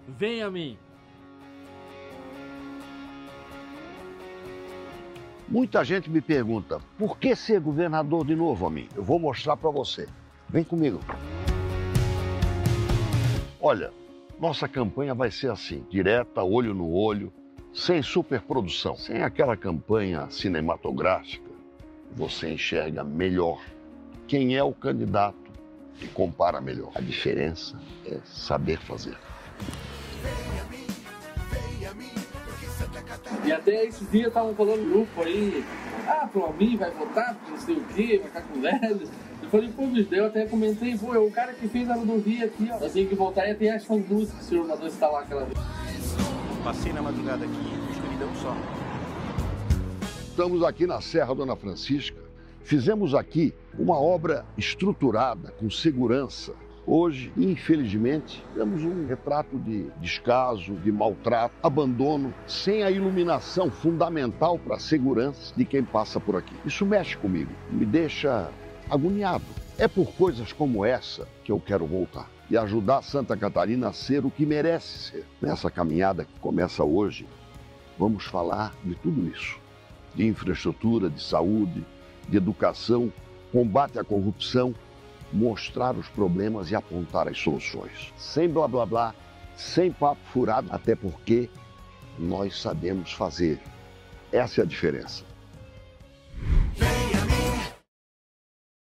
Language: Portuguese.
vem a mim. Muita gente me pergunta, por que ser governador de novo, Amin? Eu vou mostrar para você. Vem comigo. Olha, nossa campanha vai ser assim, direta, olho no olho, sem superprodução, sem aquela campanha cinematográfica. Você enxerga melhor quem é o candidato e compara melhor. A diferença é saber fazer. E até esses dias estavam falando no grupo aí, pro Amin vai votar, não sei o quê, vai ficar com velhos. Eu falei, pô, bicho, daí eu até comentei, pô, é o cara que fez a rodovia aqui, ó. Assim que voltar ia ter as luzes que o senhor mandou instalar aquela vez. Passei na madrugada aqui, escuridão só. Estamos aqui na Serra Dona Francisca. Fizemos aqui uma obra estruturada, com segurança. Hoje, infelizmente, temos um retrato de descaso, de maltrato, abandono, sem a iluminação fundamental para a segurança de quem passa por aqui. Isso mexe comigo, me deixa agoniado. É por coisas como essa que eu quero voltar e ajudar Santa Catarina a ser o que merece ser. Nessa caminhada que começa hoje, vamos falar de tudo isso. De infraestrutura, de saúde, de educação, combate à corrupção, mostrar os problemas e apontar as soluções. Sem blá blá blá, sem papo furado, até porque nós sabemos fazer. Essa é a diferença.